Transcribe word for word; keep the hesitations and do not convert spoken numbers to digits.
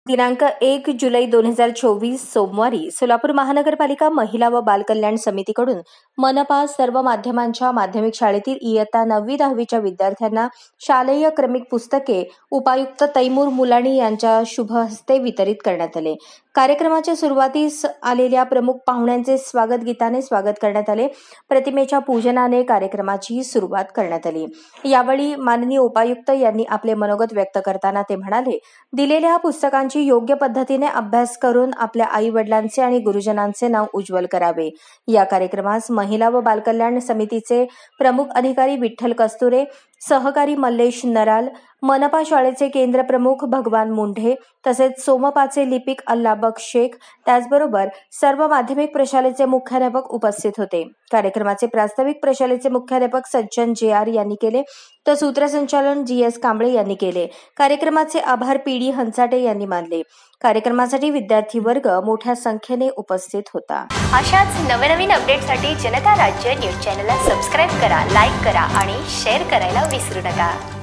दिनांक एक जुलै दोन हजार चोवीस सोमवारी सोलापूर महानगरपालिका महिला व बालकल्याण समितीकडून मनपा सर्व माध्यमांच्या माध्यमिक शाळेतील इयत्ता नववी दहावीच्या विद्यार्थ्यांना शालेय क्रमिक पुस्तके उपायुक्त तैमूर मुलाणी यांच्या शुभ हस्ते वितरित करण्यात आले। कार्यक्रमाच्या सुरुवातीस आलेल्या प्रमुख पाहुण्यांचे स्वागत गीताने स्वागत करण्यात आले। प्रतिमेच्या पूजनाने कार्यक्रमाची सुरुवात करण्यात आली। यावेळी माननीय उपायुक्त यांनी आपले मनोगत व्यक्त करताना ते म्हणाले, दिलेल्या पुस्तकांची योग्य पद्धतीने अभ्यास करून आपल्या आई वडिलांचे आणि गुरुजनांचे नाव उज्ज्वल करावे। या कार्यक्रमास महिला व बालकल्याण समितीचे प्रमुख अधिकारी विठ्ठल कस्तुरे, सहकारी मल्लेश नराल, मनपा शाळेचे केंद्र प्रमुख भगवान मुंढे तसेच सोमपाचे लिपिक अल्लाबक शेख, त्याचबरोबर सर्व माध्यमिक प्रशालेचे मुख्याध्यापक उपस्थित होते। कार्यक्रमाचे प्रास्ताविक प्रशालेचे मुख्याध्यापक सज्जन जे आर यांनी केले तर सूत्रसंचालन जी एस कांबळे यांनी केले। कार्यक्रमाचे आभार पी डी हंचाटे यांनी मानले। कार्यक्रमासाठी विद्यार्थी वर्ग मोठ्या संख्येने उपस्थित होता। अशाच नवनवीन अपडेटसाठी जनता राज्य न्यूज चॅनलला सबस्क्राईब करा, लाईक करा आणि शेअर करायला विसरू नका।